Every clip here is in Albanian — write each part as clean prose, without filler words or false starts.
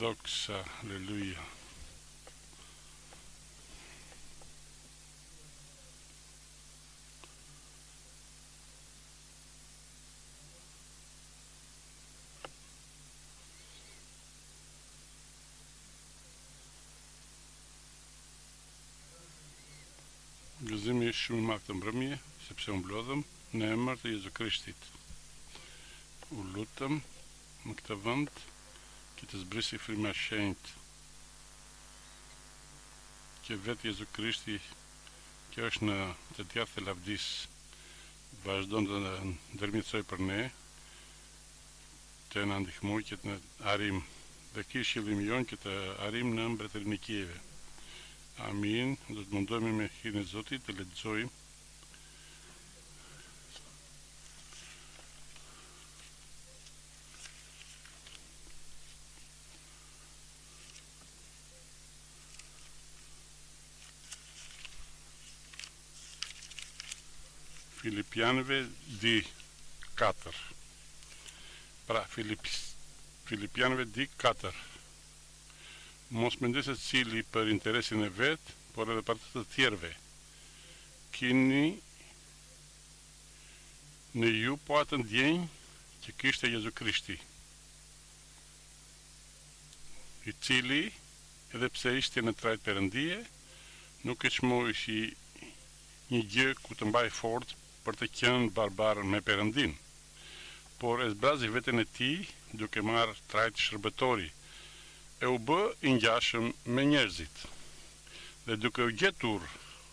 Δόξα, αλληλούια. Gëzimi shumë i madh të mbrëmje, sepse unë mblodhëm në emër të Jezu Krishtit. U lutëm në këtë vend që të zbrisi frima shenjtë, që vetë Jezu Krishti, që është në të djathtë e lavdis, vazhdon të ndërmjetësoj për ne, të na ndihmoj që të arim dhe kishillim jon që të arim në mbretërinë e Kieve. Amin, do të mundohemi me hirin e Zotit të lexojmë Filipianëve di 4. Pra, Filipianëve di 4. Mos mendoj se cili për interesin e vet, por edhe për të tjerëve. Kini në ju po atë ndjenjë që kishte Jezu Krishti, i cili, edhe pse ishte në trajt Perëndie, nuk e çmoishi një gjë ku të mbaj fort për të qenë barbar me Perëndin, por e zbrazi veten e tij duke marrë trajt shërbëtori, e u bë i ngjashëm me njerëzit, dhe duke u gjetur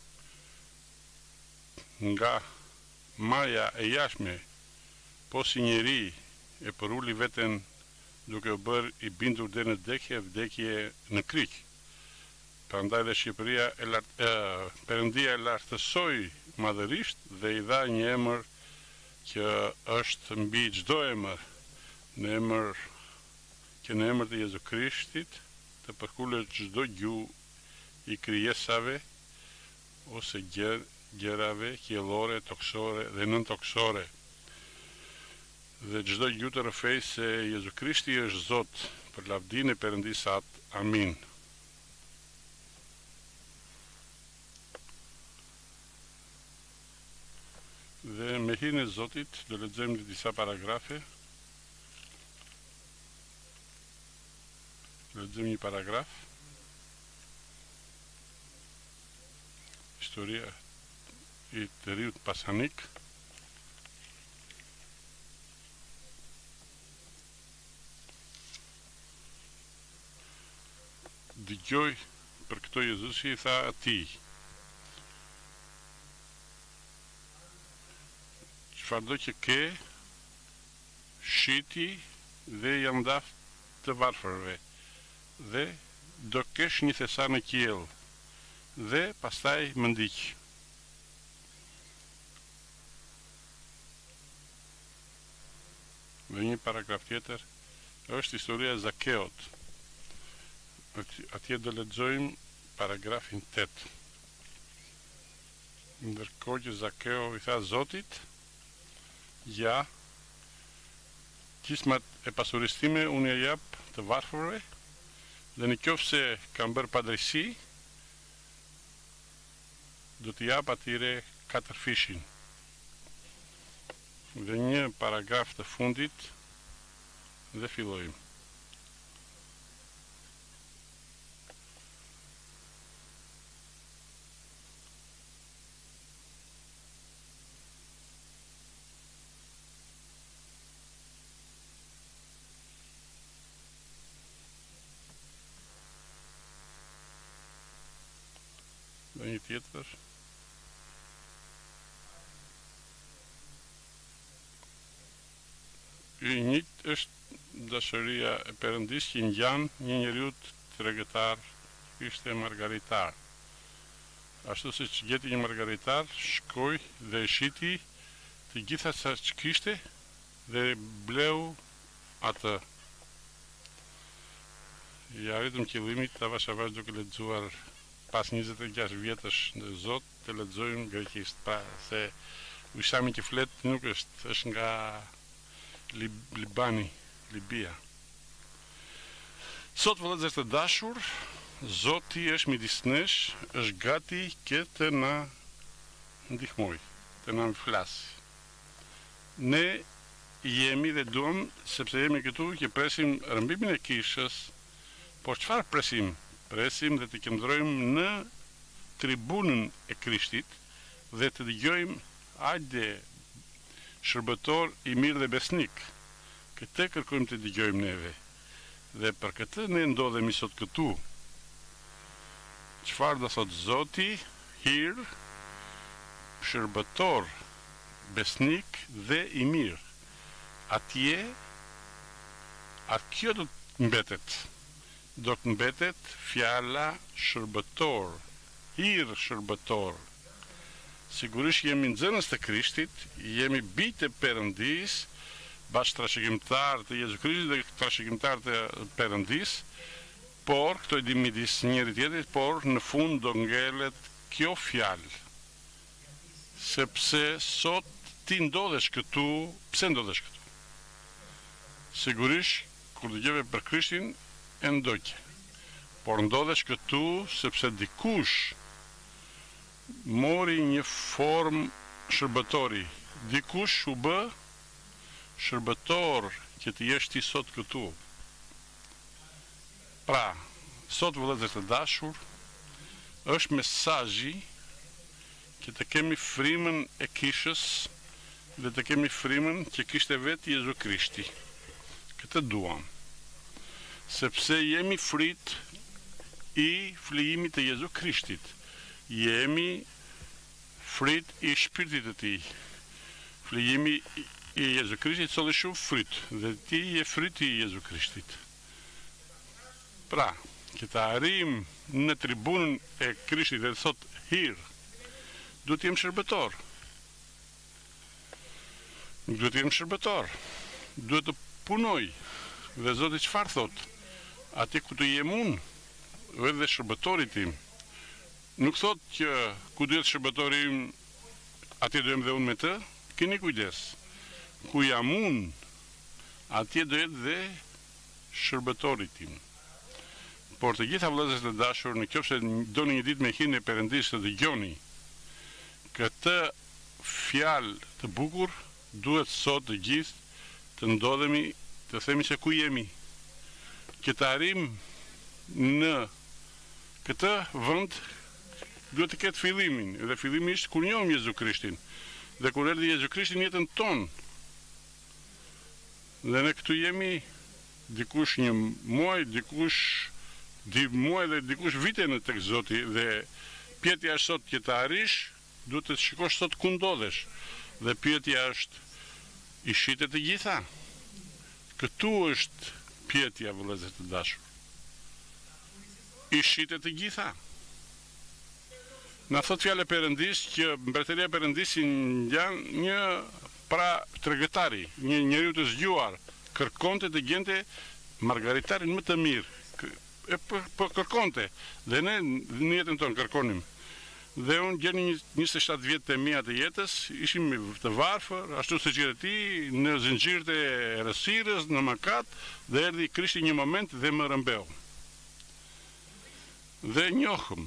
nga maja e jashtme, po si njeri e përuli veten duke u bërë i bindur deri në vdekje në kryq. Prandaj dhe Shqipëria Perëndia e lartësoi madhërisht dhe i dha një emër që është mbi çdo emër, në emër të Jezu Krishtit të përkullet çdo gjuhë i krijesave ose gjërave qiellore, toksore dhe nëntoksore. Dhe çdo gjuhë të rrëfej se Jezu Krishti është Zot për lavdinë e Perëndisë atë. Amin. Dhe me hirin e Zotit do lexojmë disa paragrafe. Lexojmë një paragraf. Historia i të riut pasanik. Dëgjoj për këto Jezusi i tha atij: çfarëdo që ke, shiti dhe janë ndaf të varfërve, dhe do kesh një thesar në qiell, dhe pastaj më ndiq. Dhe një paragraf tjetër është historia e Zakeut. Atje do lexojmë paragrafin 8. Ndërkohë që Zakeu i tha Zotit: ja, qismat e pasurisë time unë ja jap të varfërve, dhe në qoftë se kam bërë padrejsi, do t'i jap atyre 4 fishin. Dhe një paragraf të fundit dhe fillojmë. Dhe një tjetër. I njëjtë është dashuria e Perëndisë që ngjan një njeriu tregëtar, ishte margaritar. Ashtu siç gjeti një margaritar, shkoi dhe e shiti të gjitha sa që kishte dhe bleu atë. Ja arritëm qëllimit të avash duke lexuar pas 26 vjetësh në Zot të lexojmë greqisht, pra se ushqimi që flet nuk është nga Libia. Sot vëllezër të dashur, Zoti është midis nesh, është gati që të na ndihmoj, të na flasë. Ne jemi dhe duam, sepse jemi këtu, që presim rëmbimin e kishës, por çfarë presim? Presim dhe të qëndrojmë në tribunën e Krishtit dhe të dëgjojmë hajde shërbëtor i mirë dhe besnik. Këtë kërkojmë të dëgjojmë neve. Dhe për këtë ne ndodhemi sot këtu. Çfarë do thot Zoti? Hir, shërbëtor, besnik dhe i mirë. Atje, kjo do të mbetet. Do të mbetet fjala shërbëtor, hir shërbëtor. Sigurisht jemi nxënës të Krishtit, jemi bijtë e Perëndis, bashkë trashëgimtar të Jezu Krishtit dhe trashëgimtar të Perëndis, por këto i dim midis njëri tjetrit, por në fund do ngelet kjo fjalë. Sepse sot ti ndodhesh këtu, pse ndodhesh këtu? Sigurisht, kur dëgjove për Krishtin, e ndoqe. Por ndodhesh këtu sepse dikush mori një formë shërbëtori. Dikush u bë shërbëtor që të jesh ti sot këtu. Pra, sot vëllezër të dashur, është mesazhi që të kemi frymën e kishës dhe të kemi frymën që kishte vetë Jezu Krishti. Këtë duam. Sepse jemi frit i flijimit të Jezu Krishtit. Jemi frit i shpirtit të tij. Flijimi i Jezu Krishtit solli shumë fryt, dhe ti je frit i Jezu Krishtit. Pra, që të arrim në tribunën e Krishtit dhe thot hir, duhet të jem shërbëtor. Duhet të jem shërbëtor. Duhet të punoj. Dhe Zoti çfarë thot? Ati ku të jem unë, edhe shërbëtori tim. Nuk thot që ku duhet shërbëtori im, ati do jem dhe unë me të, keni kujdes. Ku jam unë, atje do jetë dhe shërbëtori tim. Por të gjitha vëllezërit të dashur, në qoftë se doni një ditë me hinë e Perëndisë të dëgjoni këtë fjalë të bukur, duhet sot të gjithë të ndodhemi, të themi se ku jemi, që të arrim në këtë vend duhet të ketë fillimin, dhe fillimi ishte kur njohëm Jezu Krishtin, dhe kur erdhi Jezu Krishti në jetën tonë. Dhe ne këtu jemi dikush një muaj, dikush 2 muaj dhe dikush vite në tek Zoti, dhe pyetja është sot që të arrish, duhet të shikosh sot ku ndodhesh. Dhe pyetja është, i shitet të gjitha? Këtu është pyetja, vëllezër të dashur. I shitet të gjitha? Na thot fjala e Perëndis që mbretëria e Perëndis ngjan një pra tregëtari, një njeriu të zgjuar, kërkonte të gjente margaritarin më të mirë. Po kërkonte, dhe ne në jetën tonë kërkonim. Dhe unë gjeni 27 vjetë të mia të jetës, ishim të varfër, ashtu se që ti, në zinxhirët e errësirës, në mëkat, dhe erdhi Krishti një moment dhe më rëmbeu. Dhe njohëm.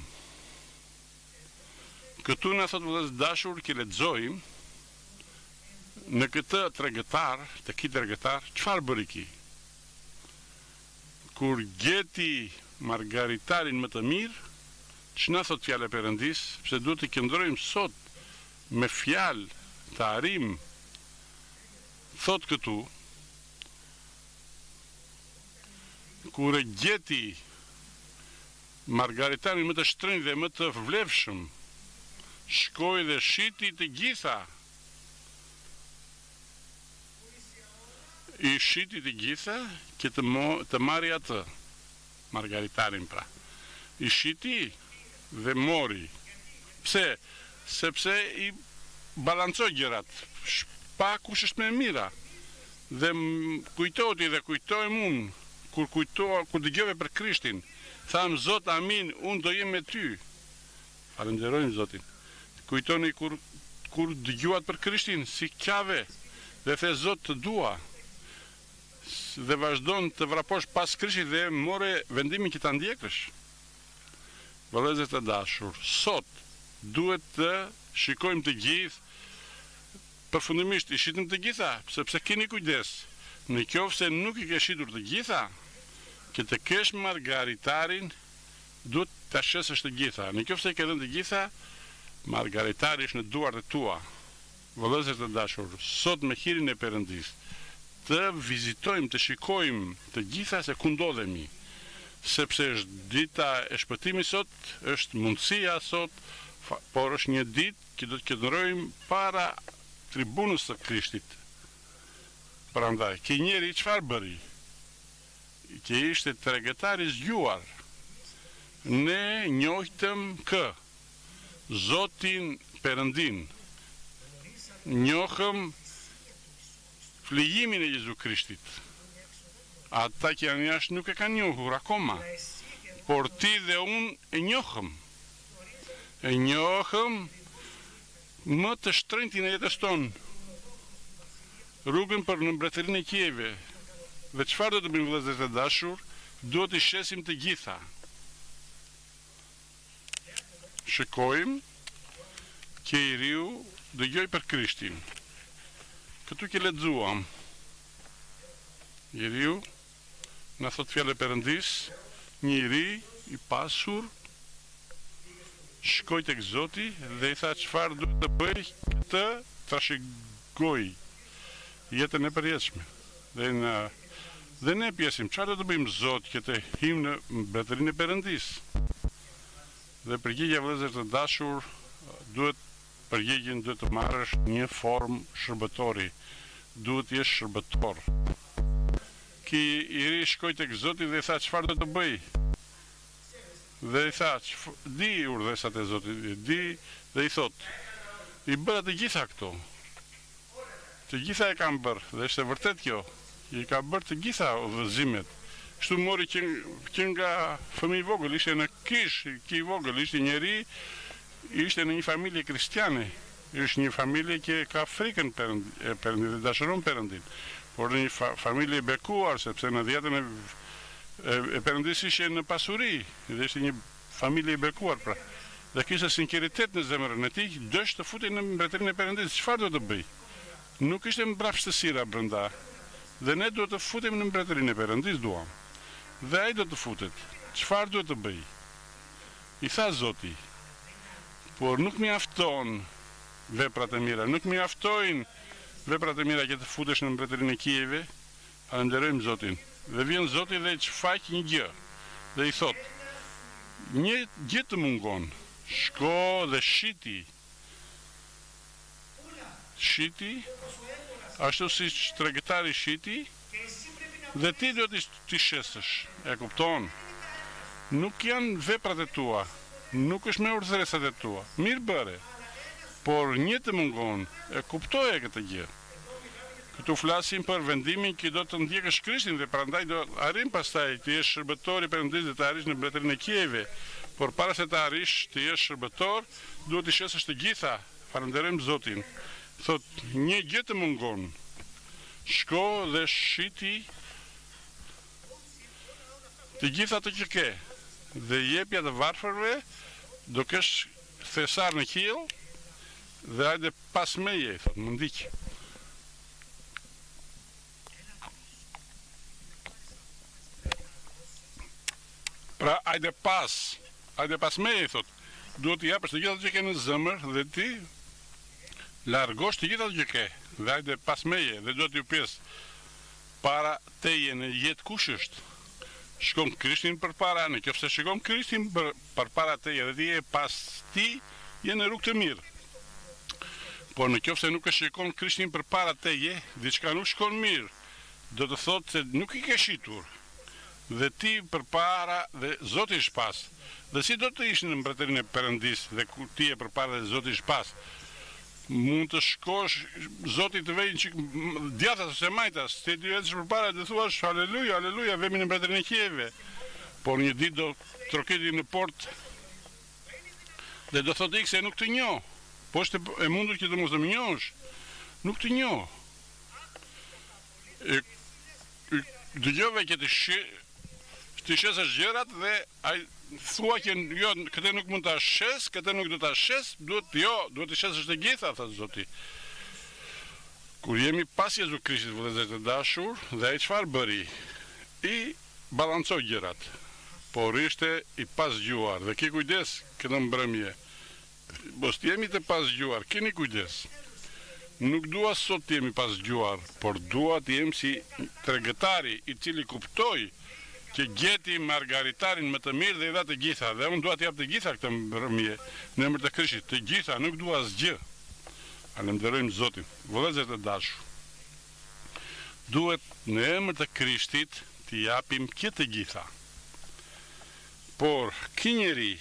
Këtu na thot vëllezër dashur që lexojmë në këtë tregëtar, të ki tregëtar, çfarë bëri ki? Kur gjeti margaritarin më të mirë, ç'na thot fjala e Perëndis, pse duhet të qëndrojmë sot me fjalë të arrim, thot këtu, kur e gjeti margaritarin më të shtrenjtë dhe më të vlefshëm, shkoi dhe shiti të gjitha. I shiti të gjitha që të marri atë, margaritarin pra. I shiti dhe mori. Pse? Sepse i balancoj gjërat. Pa kush është më e mira. Dhe kujtoti dhe kujtojmë unë, kur dëgjove për Krishtin, tham Zot, amin, unë do jem me ty. Falenderojmë Zotin. Kujtoni kur dëgjuat për Krishtin, si qave, dhe the Zot të dua. dhe vazhdon të vraposh pas Krishtit dhe more vendimin që ta ndjekësh. Vëllezër të dashur, sot duhet të shikojmë të gjithë, përfundimisht i shitim të gjitha, sepse keni kujdes. Në qoftë se nuk i ke shitur të gjitha, që të kesh margaritarin, duhet të shesësh të gjitha. Në qoftë se ke dhënë të gjitha, margaritari është në duart e tua. Vëllezër të dashur, sot me hirin e Perëndis, të vizitojmë, të shikojmë të gjitha se ku ndodhemi, sepse është dita e shpëtimit sot, është mundësia sot, por është një ditë që do të qëndrojmë para tribunës së Krishtit. Prandaj, ky njeri çfarë bëri? Që ishte tregëtar i zgjuar. Ne njohëm kë Zotin Perëndin. Njohëm flejimin e Jezu Krishtit. Ata që janë jashtë nuk e kanë njohur akoma. Por ti dhe unë e njohëm. E njohëm më të shtrenjtin e jetës tonë. Rrugën për në mbretërinë e Kieve. Dhe çfarë do të bëjmë vëllezër të dashur? Duhet të shesim të gjitha. Shikojmë që i riu dëgjoj për Krishtin. Këtu që lexuam. I riu na thot fjalë e Perëndis, një i ri i pasur shkoi tek Zoti dhe i tha çfarë duhet të bëj këtë trashëgoj jetën e përjetshme. Dhe ne pjesim, çfarë do të bëjmë Zot që të him në mbretërinë e Perëndis? Dhe përgjigjja vëllezër të dashur duhet të marrësh një formë shërbëtori. Duhet të jesh shërbëtor. Ky i ri shkoi tek Zoti dhe i tha çfarë do të bëj? Dhe i tha, di urdhësat e Zotit, di dhe i thot, i bëra të gjitha këto. Të gjitha e kam bërë, dhe është e vërtet kjo. I ka bërë të gjitha udhëzimet. Kështu mori që nga fëmijë i vogël, ishte në kish, i vogël, ishte njeri, ishte në një familje kristiane. Është një familje që ka frikën Perëndin dhe dashuron Perëndin. Por në një familje e bekuar, sepse në dhjetën e Perëndis ishte në pasuri, dhe ishte një familje e bekuar, pra. Dhe kishte sinqeritet në zemrën e tij, dësht të futej në mbretërinë e Perëndis. Çfarë do të bëj? Nuk ishte mbrapshtësira brenda. Dhe ne duhet të futemi në mbretërinë e Perëndis, duam. Dhe ai do të futet. Çfarë duhet të bëj? I tha Zoti, por nuk mjafton veprat e mira, nuk mjaftojnë veprat e mira që të futesh në mbretërinë e Kieve. Falenderojmë Zotin. Dhe vjen Zoti dhe çfaq një gjë. Dhe i thot, një gjë të mungon. Shko dhe shiti. Shiti, ashtu si tregëtari shiti, dhe ti do t'i shesësh. E kupton? Nuk janë veprat e tua, nuk është me urdhëresat e tua. Mirë bëre. Por një të mungon, e kuptoje këtë gjë. Këtu flasim për vendimin që do të ndjekësh Krishtin dhe prandaj do arrim pastaj të jesh shërbëtor i Perëndis dhe të arrish në mbretërinë e Kieve. Por para se të arrish të jesh shërbëtor, duhet të shesësh të gjitha. Falenderojmë Zotin. Thot, një gjë të mungon. Shko dhe shiti të gjitha të që ke. Dhe jepja të varfërve, do kesh thesar në qiell. Dhe hajde pas meje, thot, më ndiq. Pra, hajde pas meje, thot. Duhet t'i japësh të gjitha që ke në zemër dhe ti largosh të gjitha që ke. Dhe hajde pas meje, dhe do t'ju pjesë para teje në jetë kush është. Shkon Krishtin për para, në qoftë se shikon Krishtin për para teje dhe ti je pas ti, je në rrugë të mirë. Por në qoftë se nuk e shikon Krishtin për para teje, diçka nuk shkon mirë. Do të thotë se nuk i ke shitur. Dhe ti për para dhe Zoti është pas. Dhe si do të ish në mbretërinë e Perëndis dhe ku ti je për para dhe Zoti është pas? Mund të shkosh, Zoti të vejnë që djathas ose majtas, ti të jetësh për para dhe thuash, aleluja, aleluja, vemi në mbretërinë e Kieve. Por një ditë do trokiti në port dhe do thotë ikse nuk të njoh. Po është e mundur që të mos të më njohësh. Nuk të njoh. dëgjove që të shesësh gjërat dhe ai thua që jo, këtë nuk mund ta shes, këtë nuk do ta shes, duhet të shesësh të gjitha, tha Zoti. Kur jemi pas Jezu Krishtit, vëllezër të dashur, dhe ai çfarë bëri? I balancoi gjërat. Por ishte i pasgjuar dhe ki kujdes këtë mbrëmje. Mos jemi të pasgjuar, keni kujdes. Nuk dua sot të jemi pasgjuar, por dua të jem si tregëtari i cili kuptoi që gjeti margaritarin më të mirë dhe i dha të gjitha. Dhe unë dua të jap të gjitha këtë mbrëmje në emër të Krishtit, të gjitha, nuk dua asgjë. Falenderojmë Zotin. Vëllezër të dashur, duhet në emër të Krishtit të japim të gjitha. Por ky njeri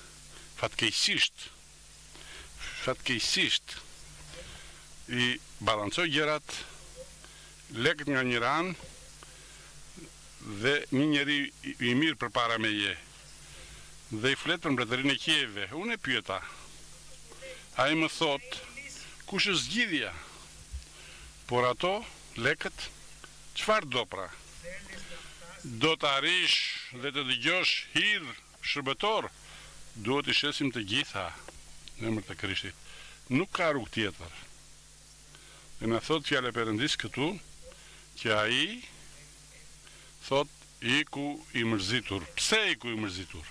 fatkeqësisht i balancoi gjërat, lekët nga një ranë dhe një njeri i mirë përpara meje dhe i flet për mbretërinë e qiejve. Unë e pyeta. Ai më thot, kush është zgjidhja? Por ato lekët çfarë do pra? Do të arish dhe të dëgjosh hir shërbëtor? Duhet i shesim të gjitha në emër të Krishtit. Nuk ka rrugë tjetër. Dhe na thot fjala e Perëndis këtu që ai thot iku i mërzitur. Pse iku i mërzitur?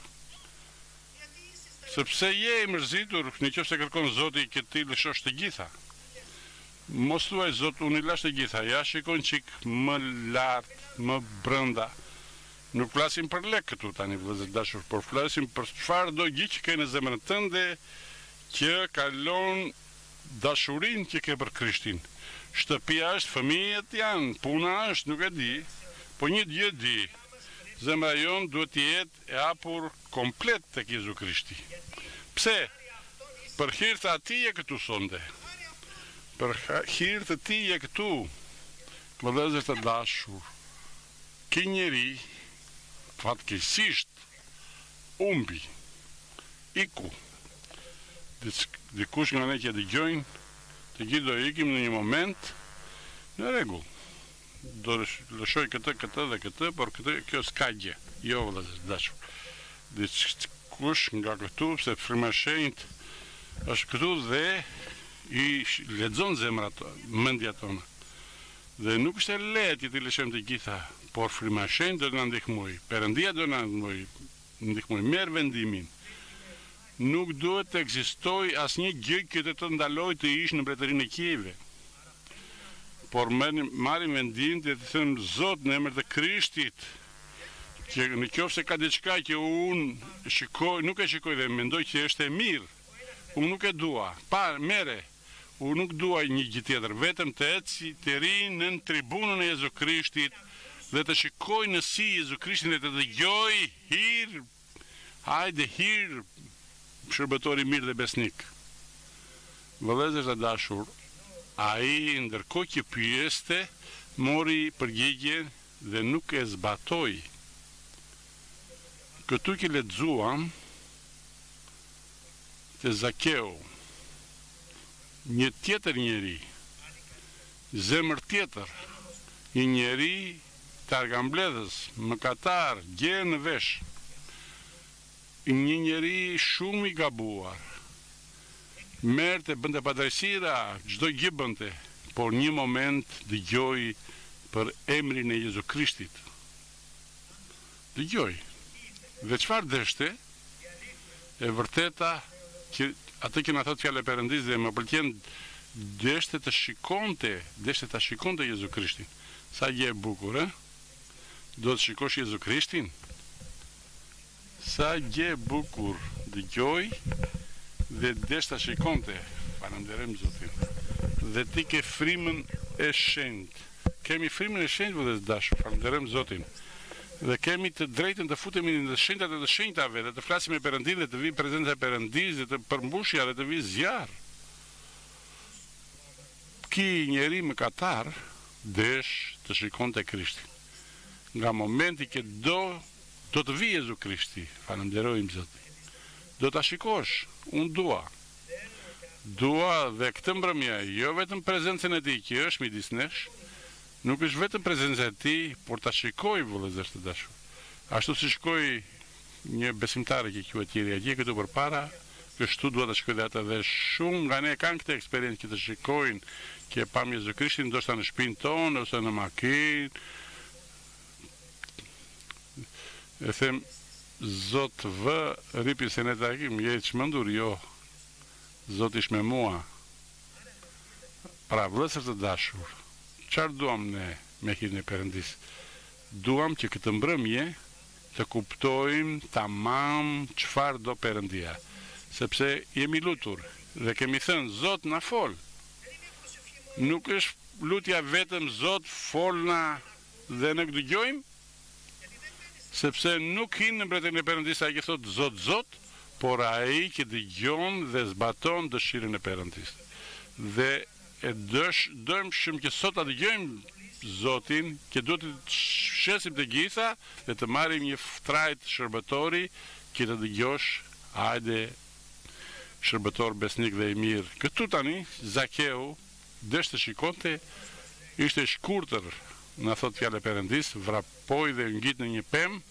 Sepse je i mërzitur, nëse kërkon Zoti që ti lëshosh të gjitha. Mos thuaj Zot, unë i lash të gjitha, ja shikon çik më lart, më brenda. Nuk flasim për lek këtu tani, vëllezër dashur, por flasim për çfarë do gjë që ke në zemrën tënde që kalon dashurinë që ke për Krishtin. Shtëpia është, fëmijët janë, puna është, nuk e di, po një gjë di. Zemra jonë duhet të jetë e hapur komplet tek Jezu Krishti. Pse? Për hir të atij e këtu sonde. Për hir të tij e këtu, vëllezër të dashur, ky njeri fatkeqësisht humbi, iku. Dikush nga ne që dëgjojnë, të gjithë do ikim në një moment në rregull. Do lëshoj këtë dhe këtë, por kjo s'ka gjë. Jo, vëllezër dashur. Dikush nga këtu, se Frima e Shenjtë është këtu dhe i lexon zemrat, mendjat tona. Dhe nuk është e lehtë të lëshojmë të gjitha, por Frima e Shenjtë do të na ndihmojë. Perëndia do na ndihmojë. Merr vendimin. Nuk duhet të ekzistojë asnjë gjë që të ndalojë të ish në mbretërinë e qiejve. Por marrim vendim të thënë Zot në emër të Krishtit, që në qoftë se ka diçka që unë shikoj, nuk e shikoj dhe mendoj që është e mirë, unë nuk e dua. Mere, unë nuk dua një gjë tjetër, vetëm të eci të rinë në tribunën e Jezu Krishtit dhe të shikoj në si Jezu Krishtin dhe të dëgjoj hir shërbëtori mirë dhe besnik. Vëllezër të dashur, ai ndërkohë që pyeste, mori përgjigjen dhe nuk e zbatoi. Këtu që lexuam te Zakeu, një tjetër njeri, zemër tjetër, një njeri targambledhës, mëkatar, gjerë në vesh, një njeri shumë i gabuar, merte, bënte padrejësira, çdo gjë bënte, por një moment dëgjoi për emrin e Jezu Krishtit. Dëgjoi. Dhe çfarë dështe? E vërteta që atë që na thot fjala e Perëndis dhe më pëlqen, dështe ta shikonte Jezu Krishtin. Sa gjë e bukur, Do të shikosh Jezu Krishtin? Sa gjë e bukur dëgjoi dhe deshta shikonte. Falenderojmë Zotin. Dhe ti ke frymën e shenjtë. Kemi frymën e shenjtë vëllezër dashur, falenderojmë Zotin. Dhe kemi të drejtën të futemi në shenjtat e të shenjtave dhe të flasim me Perëndin dhe të vi prezenca e Perëndis dhe të përmbushja dhe të vi zjarr. Ky njeri mëkatar desh të shikonte Krishtin. Nga momenti që do të vi Jezu Krishti, falenderojmë Zotin. Do ta shikosh, unë dua. Dua dhe këtë mbrëmje, jo vetëm prezencën e tij që është midis nesh, nuk është vetëm prezenca e tij, por ta shikoj vëllezër të dashur. Ashtu si shikoj një besimtare që quhet Tjeri Agje këtu përpara, kështu dua ta shikoj dhe ata, dhe shumë nga ne kanë këtë eksperiencë që të shikojnë që e pam Jezu Krishtin ndoshta në shtëpinë tonë ose në makinë. E them, Zot vë ripi se ne takim, je i çmendur, jo. Zot ish me mua. Pra vëllezër të dashur, çfarë duam ne me hirin e Perëndis? Duam që këtë mbrëmje të kuptojmë tamam çfarë do Perëndia, sepse jemi lutur dhe kemi thënë Zot na fol. Nuk është lutja vetëm Zot folna dhe ne dëgjojmë, sepse nuk hin në mbretërinë e Perëndisë ai që thot Zot, Zot, por ai që dëgjon dhe zbaton dëshirën e Perëndisë. Dhe e dëshmë që sot ta dëgjojmë Zotin, që duhet të shesim të gjitha dhe të marrim një trajt shërbëtori që të dëgjosh, hajde shërbëtor besnik dhe i mirë. Këtu tani Zakeu desh të shikonte, ishte shkurtër, na thot fjalë e Perëndis, vrapoi dhe ngjit në një pemë.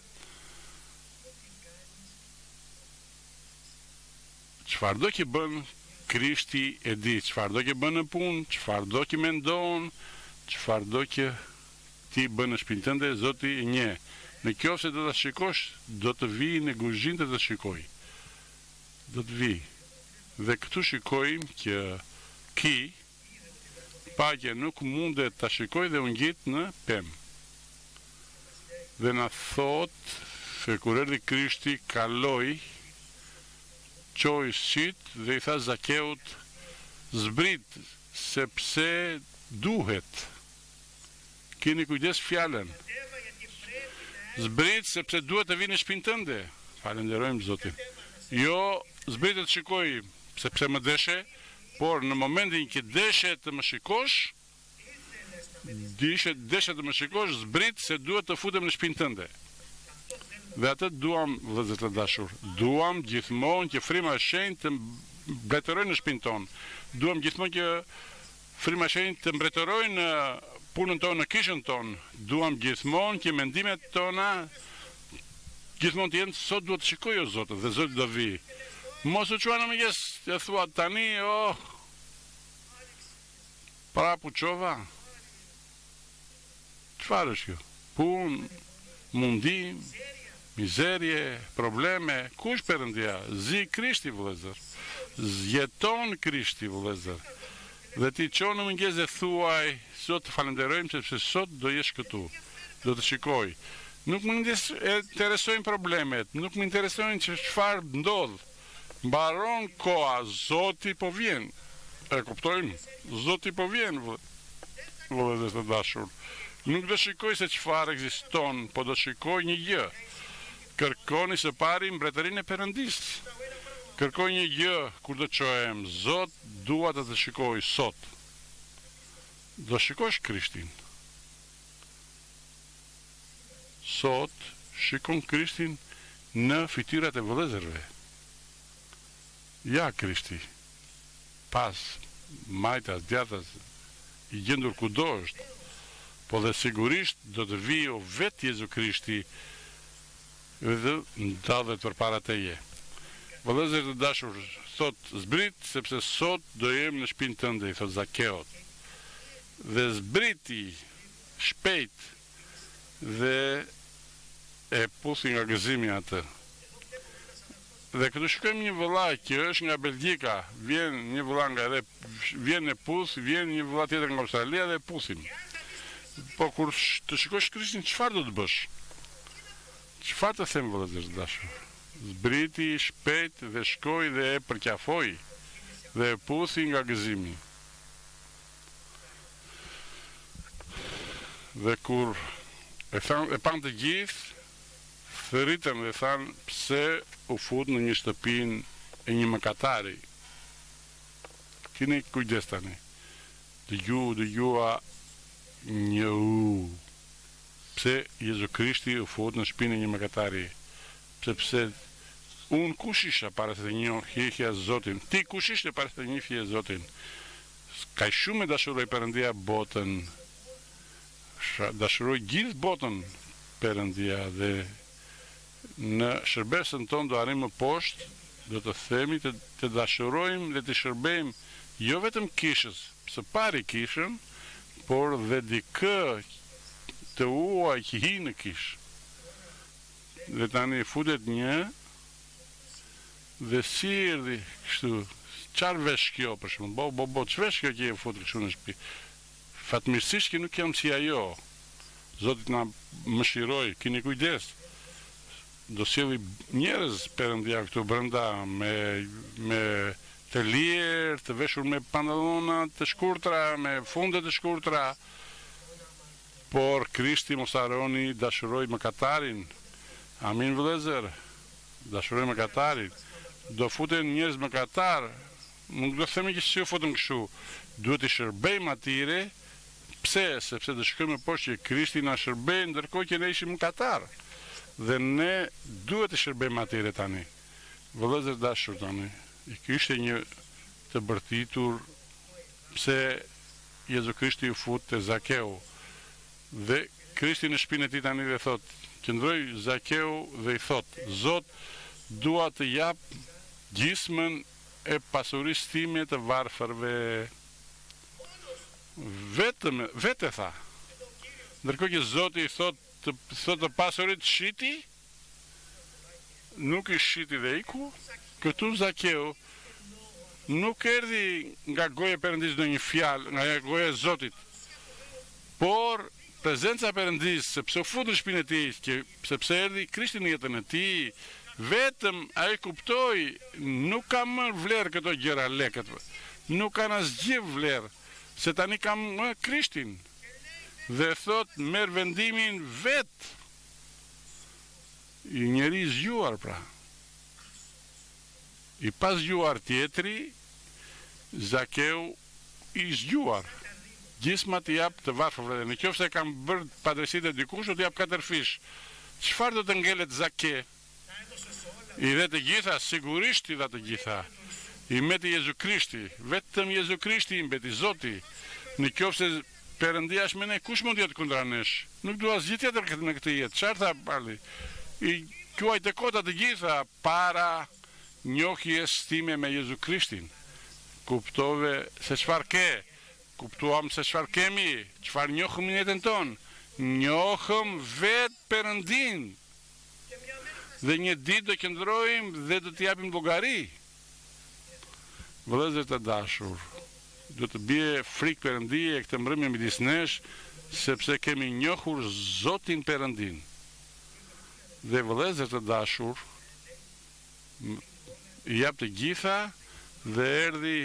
Çfarë do që bën Krishti e di, çfarë do që bën në punë, çfarë do që mendon, çfarë do që ti bën në shtëpinë tënde, Zoti e njeh. Në qoftë se do ta shikosh, do të vi në kuzhinë të shikoj. Do të vi. Dhe këtu shikojmë që ki paqja nuk mundet ta shikoj dhe u ngjit në pemë. Dhe na thot se kur erdhi Krishti kaloi, qoi shit dhe i tha Zakeut, zbrit sepse duhet. Keni kujdes fjalën. Zbrit sepse duhet të vinë në shtëpinë tënde. Falenderojmë Zotin. Jo, zbrit të shikoj sepse më deshe, por në momentin që deshe të më shikosh, deshe të më shikosh, zbrit se duhet të futem në shtëpinë tënde. Dhe atë duam, vëllezër të dashur, duam gjithmonë që fryma e shenjtë të mbretërojnë në shtëpinë tonë. Duam gjithmonë që fryma e shenjtë të mbretërojnë në punën tonë, në kishën tonë. Duam gjithmonë që mendimet tona gjithmonë të jenë sot duhet të shikoj o Zot dhe Zoti do vi. Mos u çuan në mëngjes, e thua tani, pra puçova. Çfarë është kjo? Punë, mundim, mizerje, probleme, kush Perëndia? Zi Krishti vëllezër. Jeton Krishti vëllezër. Dhe ti qonë në mëngjes dhe thuaj, Zot të falenderojmë sepse sot do jesh këtu. Do të shikoj. Nuk më interesojnë problemet, nuk më interesojnë që çfarë ndodh. Mbaron koha, Zoti po vjen. E kuptojmë? Zoti po vjen, vëllezër të dashur. Nuk do shikoj se çfarë ekziston, po do shikoj një gjë. Kërkoni së pari mbretërinë e Perëndis. Kërkoj një gjë kur do çohem, Zot, dua të shikoj sot. Do shikosh Krishtin. Sot shikon Krishtin në fytyrat e vëllezërve. Ja Krishti. Pas majtas, djathtas, i gjendur kudo është. Po dhe sigurisht do të vijë vetë Jezu Krishti dhe ndallet përpara teje. Vëllezër të dashur, thot zbrit sepse sot do jem në shtëpinë tënde, i thot Zakeut. Dhe zbriti shpejt dhe e puthi nga gëzimi atë. Dhe këtu shkojmë një vëlla që është nga Belgjika, vjen një vëlla nga edhe vjen e puth, vjen një vëlla tjetër nga Australia dhe puthin. Po kur të shikosh Krishtin, çfarë do të bësh? Çfarë të them vëllezër të dashur? Zbriti shpejt dhe shkoi dhe e përqafoi dhe e puthi nga gëzimi. Dhe kur e pan të gjithë, thërritën dhe thanë pse u fut në një shtëpinë e një mëkatari. Keni kujdes tani. Dëgjua një pse Jezu Krishti u fut në shtëpinë e një mëkatari. Sepse unë kush isha para se të njohja Zotin? Ti kush ishte para se të njohja Zotin? Ka shumë e dashuroj Perëndia botën dashuroj gjithë botën Perëndia dhe në shërbesën tonë do arrim më poshtë, do të themi të dashurojmë dhe të shërbejmë jo vetëm kishës, së pari kishën, por dhe dikë të uaj që hi në kishë. Dhe tani futet një dhe si erdhi kështu, çfarë vesh kjo për shembull? Ç'vesh kjo që e futet kështu në shtëpi? Fatmirësisht që nuk jam si ajo. Zoti na mëshiroj, keni kujdes. Do sjelli njerëz Perëndia këtu brenda me të lirë, të veshur me pantallona të shkurtra, me funde të shkurtra. Por Krishti mos harroni, dashuroj mëkatarin. Amin vëllezër. Dashuroj mëkatarin. Do futen njerëz mëkatar. Nuk do themi që si u futën kështu. Duhet i shërbejmë atyre. Pse? Sepse do shkojmë poshtë që Krishti na shërbej ndërkohë që ne ishim mëkatar. Dhe ne duhet të shërbejmë atyre tani. Vëllezër dashur tani, kishte një të bërtitur pse Jezu Krishti u fut te Zakeu. Dhe Krishti në shpinën e tij tani dhe thot, qëndroi Zakeu dhe i thot, Zot, dua të jap gjysmën e pasurisë time të varfërve. Vete tha. Ndërkohë që Zoti i thot të pasurit shiti, nuk i shiti dhe iku, këtu Zakeu nuk erdhi nga goja e Perëndis në një fjalë, nga goja e Zotit, por prezenca e Perëndis, sepse u fut në shpinën e tij, sepse erdhi Krishti në jetën e tij, vetëm ai kuptoi, nuk ka më vlerë këto gjëra lekët, nuk kanë asgjë vlerë, se tani kam Krishtin. Dhe thot, merr vendimin vet. I njeri zgjuar pra. I pas zgjuar tjetri, Zakeu i zgjuar. Gjysma t'i jap të varfërve. Në qoftë se kam bërë padrejësitë e dikush, do t'i jap 4 fish. Çfarë do të ngelet Zake? I dhe të gjitha, sigurisht i dha të gjitha. I meti Jezu Krishti, vetëm Jezu Krishti i mbeti Zoti. Në qoftë se Perëndia është me ne, kush mund jetë kundra nesh? Nuk dua asgjë tjetër në këtë jetë. Çfarë tha Pali? I quajtë kota të gjitha para njohjes time me Jezu Krishtin. Kuptove se çfarë ke. Kuptuam se çfarë kemi, çfarë njohëm në jetën tonë. Njohëm vetë Perëndin. Dhe një ditë do qëndrojmë dhe do t'i japim llogari. Vëllezër të dashur, do të bie frikë Perëndie këtë mbrëmje midis nesh, sepse kemi njohur Zotin Perëndin. Dhe vëllezër të dashur, i jap të gjitha dhe erdhi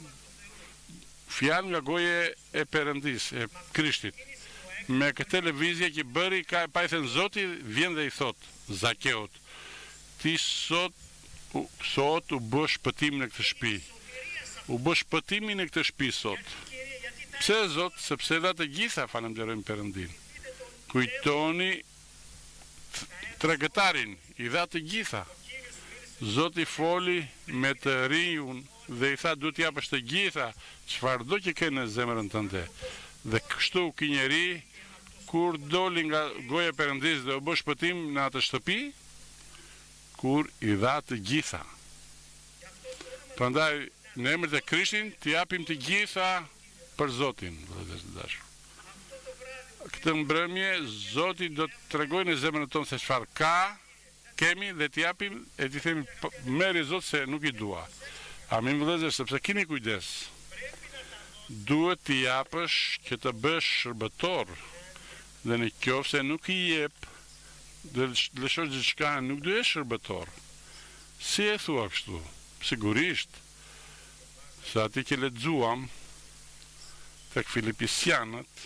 fjalë nga goja e Perëndis, e Krishtit. Me këtë lëvizje që bëri, pa i thënë Zoti, vjen dhe i thot Zakeut, ti sot u bë shpëtim në këtë shtëpi. U bë shpëtimi në këtë shtëpi sot. Pse Zot? Sepse dha të gjitha, falenderojmë Perëndin. Kujtoni tregëtarin, i dha të gjitha. Zoti foli me të rinjun dhe i tha duhet t'japësh të gjitha, çfarëdo që ke në zemrën tënde. Dhe kështu ky njeri, kur doli nga goja e Perëndis dhe u bë shpëtim në atë shtëpi, kur i dha të gjitha. Prandaj në emër të Krishtin t'i japim të gjitha për Zotin, vëllezër të dashur. Këtë mbrëmje Zoti do të tregojë në zemrën tonë se çfarë kemi dhe t'i japim e t'i themi merri Zot se nuk i dua. Amin vëllezër, sepse keni kujdes. Duhet t'i japësh që të bësh shërbëtor. Dhe në qoftë se nuk i jep dhe lëshosh diçka, nuk do jesh shërbëtor. Si e thua kështu? Sigurisht se ati që lexuam tek Filipisianët,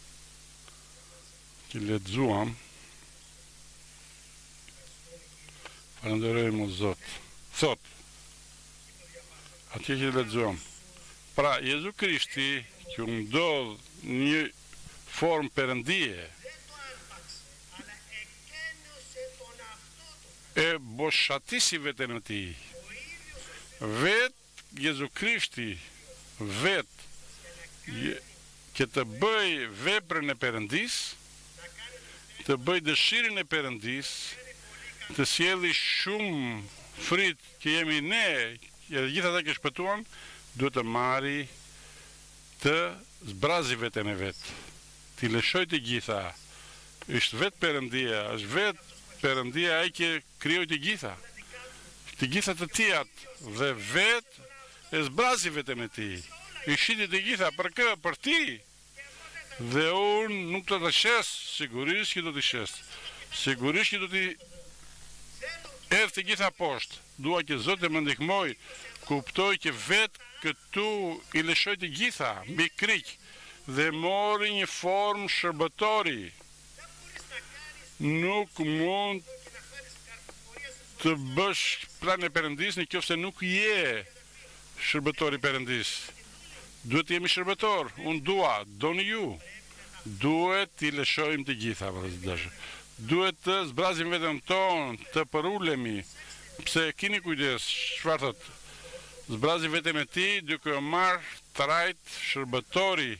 që lexuam, falenderojmë o Zot, thot, ati që lexuam, pra Jezu Krishti që u ndodh një formë Perëndie, e boshatisi veten e tij. Vet Jezu Krishti, vet και të bëj veprën e Perëndis, të bëj dëshirën e Perëndis, të sjellë shumë fritë që jemi ne, edhe gjithë ata që shpëtuan, duhet të marri të zbrazi veten e vet. Ti lëshoj të gjitha. Është vetë Perëndia, është vetë Perëndia ai që krijoi të gjitha. Të gjitha të tijat dhe vetë e zbrazi veten e tij. I shiti të gjitha për kë? Për ti. Dhe unë nuk të të shes, sigurisht që do t'i shes. Sigurisht që do t'i erë të gjitha poshtë. Dua që Zoti më ndihmoj, kuptoj që vetë këtu i lëshoj të gjitha, mbi kryq, dhe mori një formë shërbëtori. Nuk mund të bësh plan e Perëndis në qoftë se nuk je shërbëtori Perëndis. Duhet të jemi shërbëtor, unë doni ju. Duhet t'i lëshojmë të gjitha, duhet të zbrazim vetëm tonë, të përulemi, pse keni kujdes, çfarë thot? Zbrazim vetëm e ti, duke o marrë trajt shërbëtori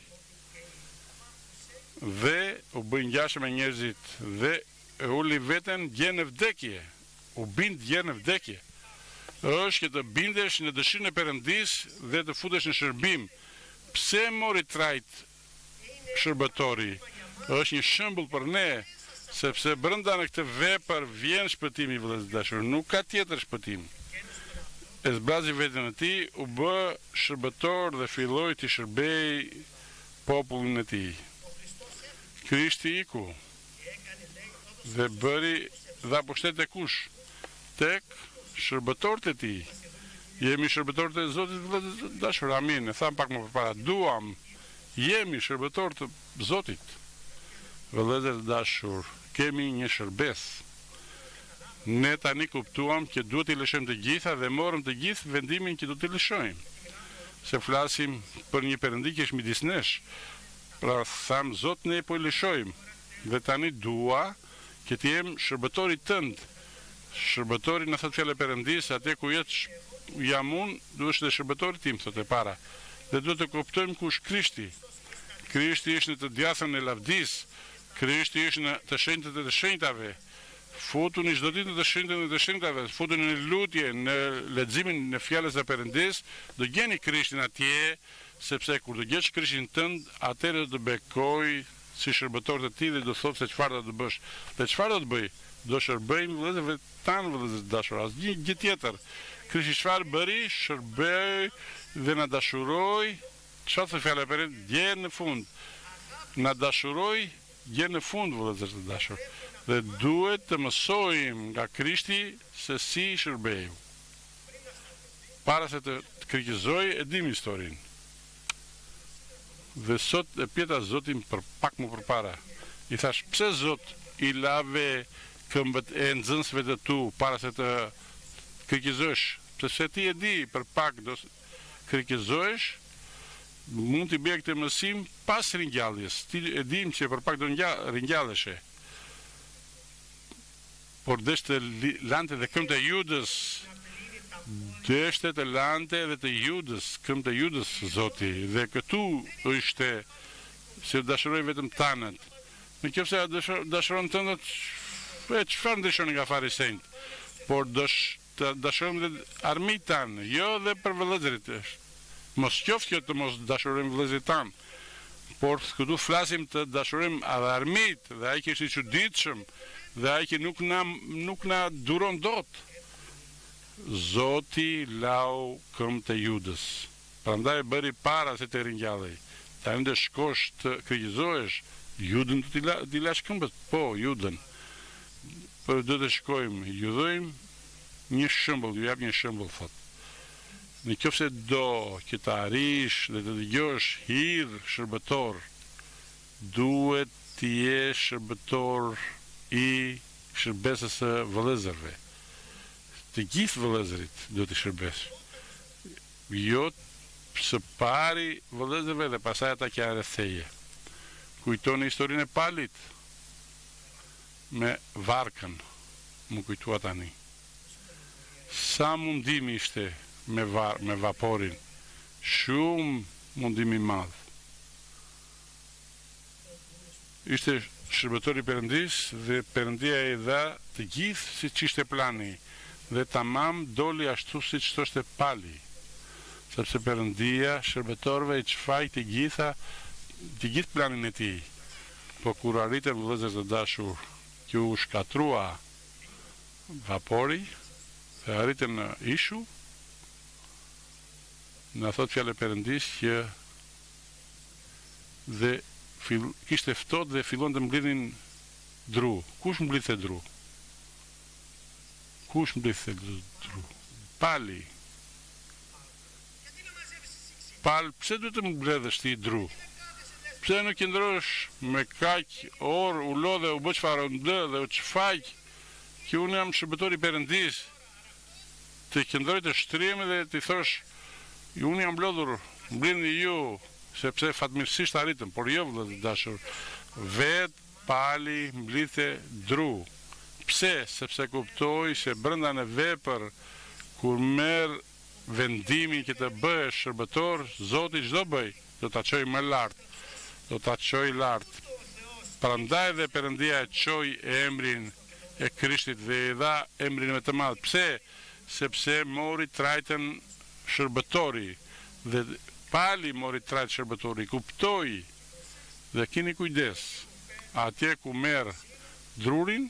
dhe u bëj ngjashëm me njerëzit dhe e uli veten gjë në vdekje, u bind gjë në vdekje. Është që të bindesh në dëshirën e Perëndis dhe të futesh në shërbim. Pse mori trajt shërbëtori? Është një shembull për ne, sepse brenda në këtë vepër vjen shpëtimi, vëllezër të dashur, nuk ka tjetër shpëtim. E zbrazi veten e tij, u bë shërbëtor dhe filloi të shërbej popullin e tij. Krishti iku dhe bëri dha pushtet e kush? Tek shërbëtorët e tij. Jemi shërbëtorët e Zotit, vëllezër të dashur, amin. E tham pak më përpara, jemi shërbëtorë të Zotit. Vëllezër të dashur, kemi një shërbes. Ne tani kuptuam që duhet t'i lëshojmë të gjitha dhe morëm të gjithë vendimin që duhet t'i lëshojmë. Se flasim për një Perëndi që është midis nesh. Pra tham, Zot, ne po i lëshojmë. Dhe tani dua që të jem shërbëtori tënd. Shërbëtori në thot fjalë e Perëndis, atë ku jam unë, duhet dhe shërbëtori tim, thot e para. Dhe duhet të kuptojmë kush Krishti. Krishti është në të djathën e lavdis. Krishti është në të shenjtët e të shenjtave. Futun i çdo ditë në të shenjtën e të shenjtave, futun në lutje, në leximin në fjalës së Perëndis, do gjeni Krishtin atje, sepse kur do gjesh Krishtin tënd, atëherë do të bekoj si shërbëtor të tij dhe do thotë se çfarë do të bësh. Dhe çfarë do të bëj? Do shërbejmë vëllezërve tanë, vëllezër të dashur, asgjë gjë tjetër. Krishti çfarë bëri? Shërbej dhe na dashuroi. Çfarë thotë fjala e Perëndis? Dje në fund. Na dashuroi dje në fund, vëllezër të dashur. Dhe duhet të mësojmë nga Krishti se si shërbejmë. Para se të krikizoj, e dim historinë. Dhe sot e pjeta Zotin për pak më përpara. I thash, pse Zot i lave këmbët e nxënësve të tu para se të krikizosh? Pse ti e di për pak do krikizosh, mund t'i bëj këtë mësim pas ringjalljes. Ti e dim që për pak do ringjalleshe. Por deshte lante dhe këmbët e Judës, deshte të lante dhe të Judës, këmbët e Judës, Zoti, dhe këtu është se dashuroj vetëm tanët. Në qoftë se dashuron tënët, çfarë ndryshon nga farisejt? Por dashurojmë dhe armiqtë tanë, jo dhe për vëllezërit. Mos qoftë që të mos dashurojmë vëllezërit tanë, por këtu flasim të dashurojmë edhe armiqtë, dhe ai që është i çuditshëm, dhe ai që nuk na duron dot. Zoti lau këmbët e Judës. Prandaj bëri para se të ringjallej. Tani do shkosh të krikizohesh, Judën do t'i lash këmbët? Po, Judën. Por do të shkojmë, ju dhojmë një shembull, ju jap një shembull, thot. Në qoftë se do që të arish dhe të dëgjosh hir shërbëtor, duhet të jesh shërbëtor i shërbesës së vëllezërve. Të gjithë vëllezërit do të shërbes. Jo së pari vëllezërve dhe pasaj ata që janë rreth teje. Kujtoni historinë e Palit me varkën, më kujtua tani. Sa mundimi ishte me vaporin, shumë mundimi madh. Ishte shërbëtori Perëndis dhe Perëndia i dha të gjithë siç ishte plani. Dhe tamam doli ashtu siç thoshte Pali. Sepse Perëndia shërbëtorëve i çfaq të gjithë planin e tij. Po kur arritën vëllezër të dashur, që u shkatrua vapori dhe arritën në ishu, na thot fjalë Perëndis që dhe kishte ftohtë dhe fillon të mblidhin dru. Kush mblidhte dru? Kush mblidhte dru? Pali. Pse duhet të mbledhësh ti dru? Pse nuk qëndrosh me kaq orë, u lodhe, u bë çfarë ndë dhe u çfaq që unë jam shërbëtori Perëndis, të qëndroj të shtrihemi dhe të thosh unë jam mblodhur, mblidhni ju, sepse fatmirësisht arritëm, por jo vëllezër të dashur, vetë Pali mblidhte dru. Pse? Sepse kuptoi se brenda në vepër, kur merr vendimin që të bëhesh shërbëtor, Zoti çdo bëj, do ta çojë më lart, do ta çojë lart. Prandaj dhe Perëndia e çoi emrin e Krishtit dhe i dha emrin më të madh. Pse? Sepse mori trajtën shërbëtori dhe Pali mori trajtën shërbëtori, kuptoi dhe keni kujdes. Atje ku merr drurin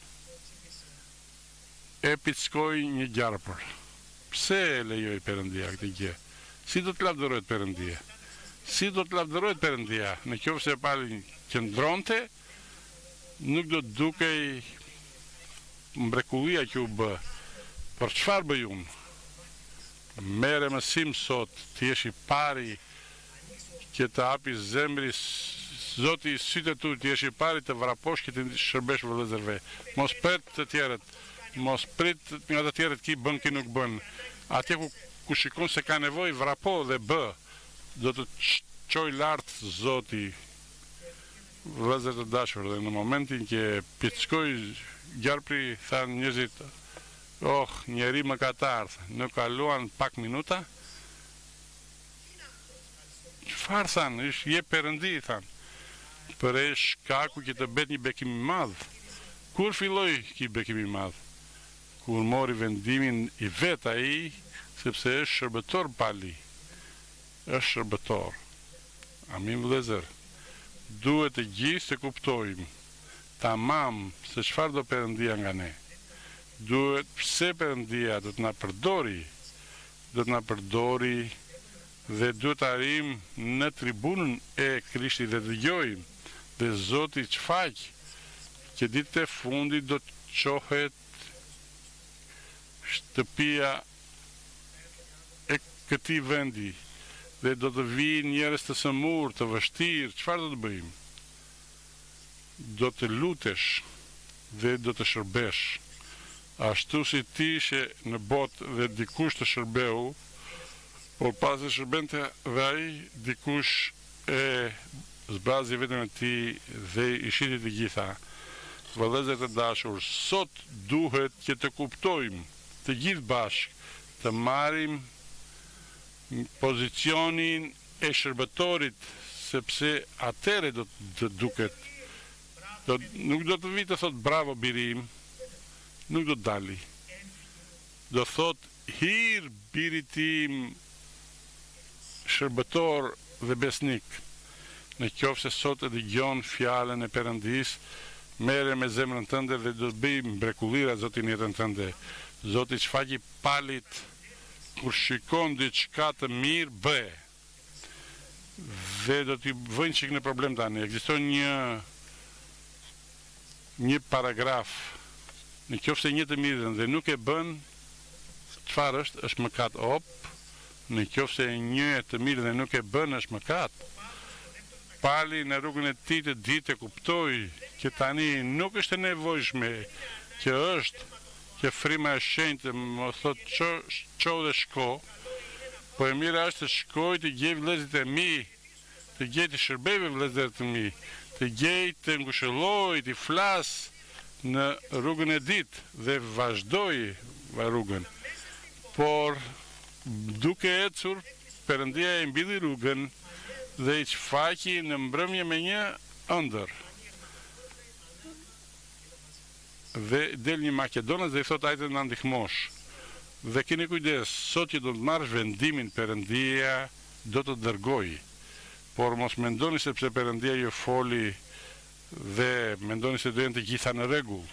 e pickoi një gjarpër. Pse e lejoi Perëndia këtë gjë? Si do të lavdërohet Perëndia? Si do të lavdërohet Perëndia? Në qoftë se Pali qëndronte, nuk do të dukej mbrekullia që u bë. Por çfarë bëj unë? Merre mësim sot, të jesh i pari që të hapi zemri Zoti sytë tu, të jesh i pari të vraposh që të shërbesh vëllezërve. Mos pret të tjerët, mos prit nga të tjerët ki bën, ki nuk bën. Atje ku shikon se ka nevojë, vrapo dhe bë. Do të çoj lart Zoti, vëllezër të dashur, dhe në momentin që pickoi gjarpri, thanë njerëzit, njeri më katar, nuk kaluan pak minuta. Çfarë thanë? Je Perëndi, thanë. Për e shkaku që të bet një bekim i madh. Kur filloi ky bekim i madh? Kur mori vendimin i vet ai, sepse është shërbëtor Pali. Është shërbëtor. Amin vëllezër. Duhet të gjithë të kuptojmë tamam se çfarë do Perëndia nga ne. Duhet pse Perëndia do të na përdori. Do të na përdori dhe duhet të arrim në tribunën e Krishtit dhe dëgjojmë dhe Zoti çfaq që ditët e fundit do të qohet shtëpia e këtij vendi dhe do të vinë njerëz të sëmurë, të vështirë. Çfarë do të bëjmë? Do të lutesh dhe do të shërbesh. Ashtu si ti ishe në botë dhe dikush të shërbeu, por pas e shërbente dhe ai, dikush e zbrazi vetëm e ti dhe i shiti të gjitha. Vëllezër të dashur, sot duhet që të kuptojmë të gjithë bashkë, të marrim pozicionin e shërbëtorit, sepse atëre do të duket. Nuk do të vi të thot bravo birim, nuk do të dali. Do thot hir biri tim shërbëtor dhe besnik. Në qoftë se sot e dëgjon fjalën e Perëndis, merre me zemrën tënde dhe do të bëj mrekullira Zoti në jetën tënde. Zoti çfaqi Palit kur shikon diçka të mirë bëe. Dhe do t'i vënë çik në problem tani. Ekziston një paragraf. Në qoftë se një të mirën dhe nuk e bën, çfarë është? Është mëkat. Në qoftë se një të mirë dhe nuk e bën, është mëkat. Pali në rrugën e tij të ditë kuptoi që tani nuk është e nevojshme që frima e shenjtë më thot ço dhe shko, po e mira është të shkoj të gjej vëllezërit e mi, të gjej të shërbej vëllezërit e mi, të gjej të ngushëlloj, të flas në rrugën e ditë dhe vazhdoj rrugën. Por duke ecur, Perëndia e mbylli rrugën dhe i çfaqi në mbrëmje me një ëndër. dhe del një Makedonas dhe i thot ajte na ndihmosh. Dhe keni kujdes, sot që do të marrësh vendimin, Perëndia do të dërgoj. Por mos mendoni sepse Perëndia ju foli dhe mendoni se do jenë të gjitha në rregull.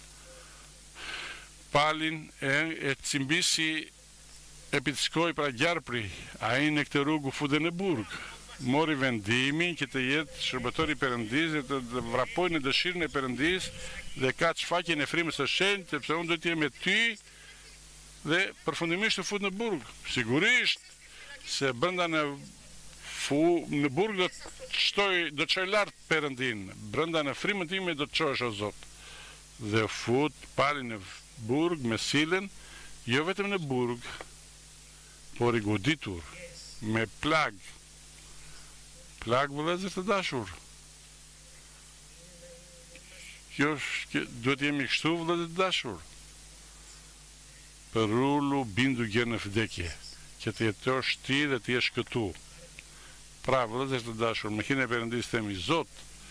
Palin e cimbisi e pickoj pra gjarpri, ai në këtë rrugë u futet në burg. Mori vendimin që të jetë shërbëtori i Perëndisë dhe të vrapoj në dëshirën e Perëndisë dhe ka çfaqjen e frymës së shenjtë, sepse unë do të jem me ty dhe përfundimisht të fut në burg. Sigurisht se brenda në burg do të çoj lart Perëndin, brenda në frymën time do të çohesh o Zot. Dhe fut Pali në burg me silën, jo vetëm në burg, por i goditur me plag vëllezër të dashur. Duhet jemi kështu vëllezër të dashur. Për rullu bindu gjë në vdekje, që të jetosh ti dhe të jesh këtu. Pra, vëllezër të dashur, me hyrjen e Perëndisë themi, Zot,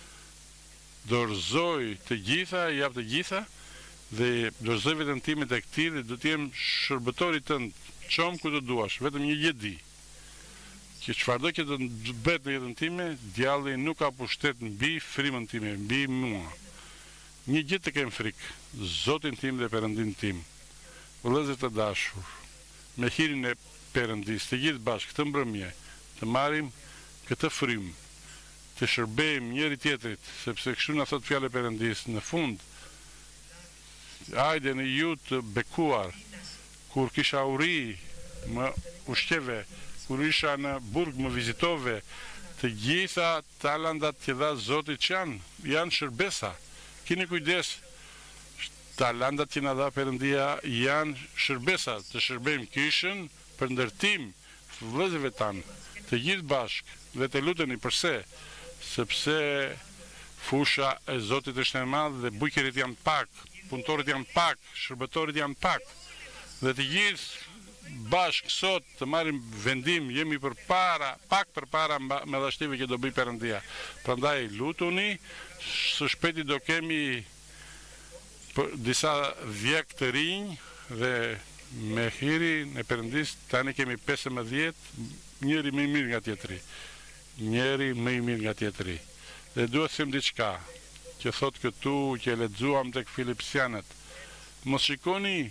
dorëzoj të gjitha, jap të gjitha, dhe dorëzoj veten time tek ti dhe do të jem shërbëtori tënd, çom ku të duash, vetëm një gjë di. Që çfarëdo që do të bëhet në jetën time, djalli nuk ka pushtet mbi frymën time, mbi mua. Një gjë të kem frikë, Zotin tim dhe Perëndin tim. Vëllezër të dashur, me hyrjen e Perëndisë, të gjithë bashkë këtë mbrëmje, të marrim këtë frymë, të shërbejmë njëri tjetrit, sepse kështu na thot fjala e Perëndisë në fund. Hajde në ju të bekuar, kur kisha uri, më ushqeve, kur isha në burg më vizitove, të gjitha talentat që dha Zoti që janë shërbesa. Keni kujdes, talentat që na dha Perëndia janë shërbesa, të shërbejmë kishën për ndërtim vëllezërve tanë, të gjithë bashkë, dhe të luteni përse, sepse fusha e Zotit është e madhe dhe bujkerit janë pak, punëtorët janë pak, shërbëtorët janë pak, dhe të gjithë bashkë sot të marrim vendim, jemi pak përpara madhështive që do bëj Perëndia. Prandaj lutuni, së shpejti do kemi disa dhjek të rinj dhe me hiri në Perëndisë tani kemi 15, njëri më i mirë nga tjetri. Njëri më i mirë nga tjetri. Dhe duhet të them diçka që thot këtu që e lexuam tek Filipsianët. Mos shikoni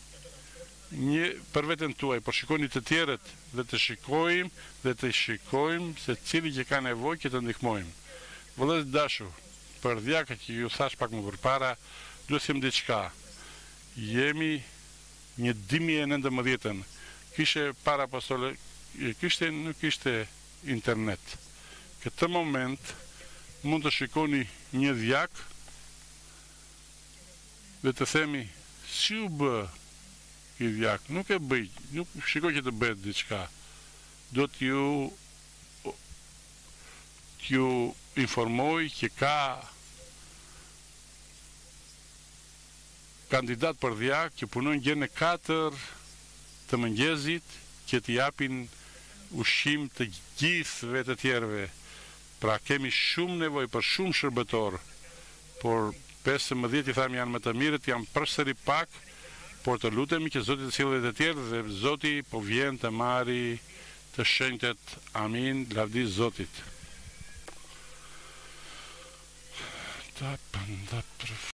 për veten tuaj, por shikoni të tjerët dhe të shikojmë se cili që ka nevojë që të ndihmojmë. Vëllezër dashur, për dhjakët që ju thash pak më përpara, duhet të them diçka. Jemi një 2019, kishte para apostole, nuk kishte internet. Këtë moment mund të shikoni një dhjak dhe të themi si u bë i dhjak, nuk e bëj, nuk shikoj që të bëhet diçka. Do t'ju informoj që ka kandidat për dhjak që punojnë gjë në 4 të mëngjesit që t'i japin ushqim të gjithëve të tjerëve. Pra kemi shumë nevojë për shumë shërbëtor, por 15 i tham janë më të mirët, janë përsëri pak, por të lutemi që Zoti të sjellë të tjerë dhe Zoti po vjen të marri të shenjtet. Amin, lavdi Zotit.